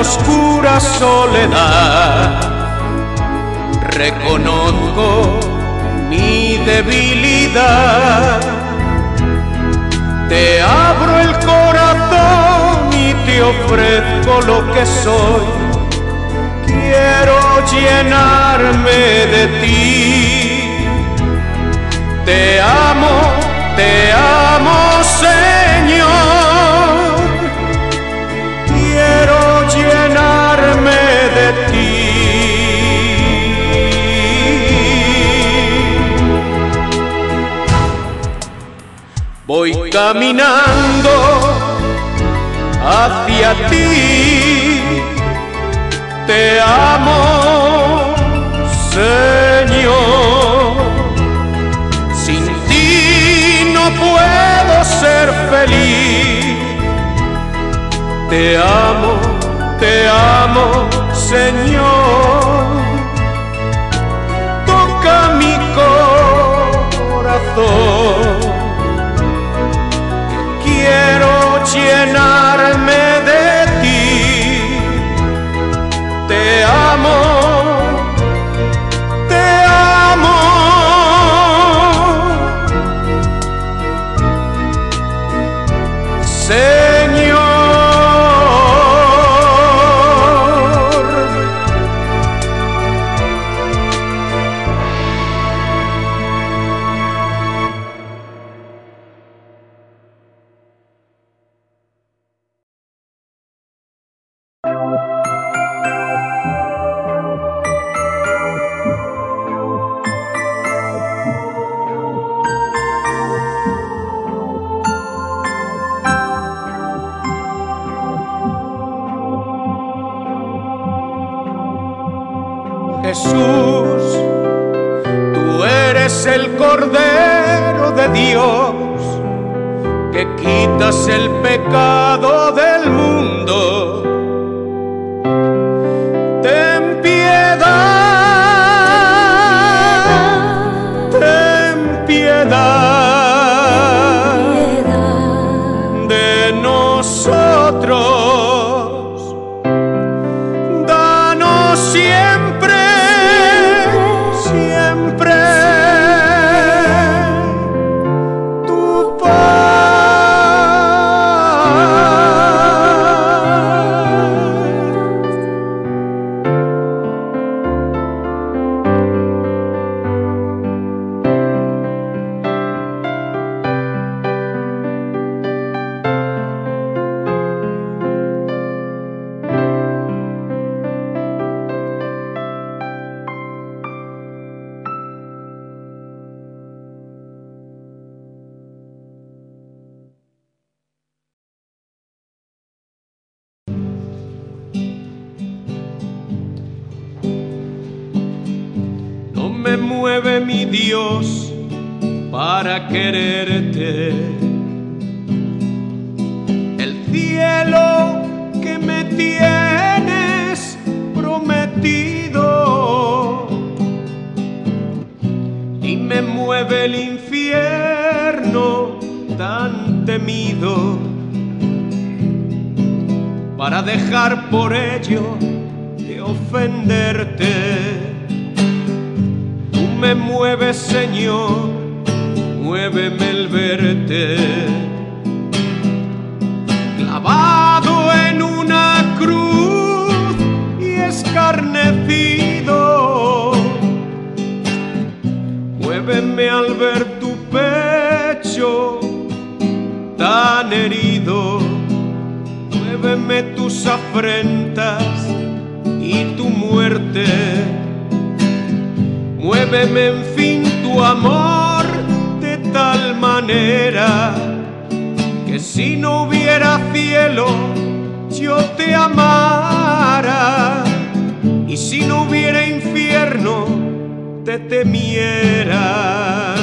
oscura soledad. Reconozco mi debilidad. Te abro el corazón y te ofrezco lo que soy. Quiero llenarme de ti. Te amo, Señor. Quiero llenarme de ti. Voy caminando hacia ti. Te amo, Señor. Sin ti no puedo ser feliz. Te amo, Señor. Toca mi corazón. Quiero llenarme de ti. Te amo, Señor. Jesús, tú eres el Cordero de Dios, que quitas el pecado del mundo. Ten piedad, ten piedad de nosotros. Danos siempre tu me mueve mi Dios para quererte. El cielo que me tienes prometido, y me mueve el infierno tan temido, para dejar por ello de ofenderte. Me mueves, Señor, muéveme el verte clavado en una cruz y escarnecido. Muéveme al ver tu pecho tan herido. Muéveme tus afrentas y tu muerte. Muéveme, en fin, tu amor de tal manera que si no hubiera cielo yo te amara, y si no hubiera infierno te temiera.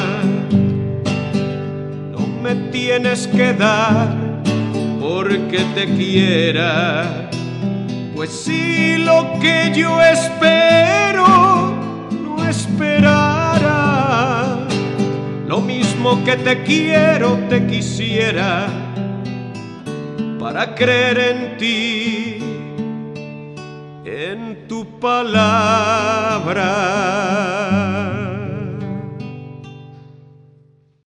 No me tienes que dar porque te quiera, pues si lo que yo espero esperara, lo mismo que te quiero te quisiera para creer en ti. palabra.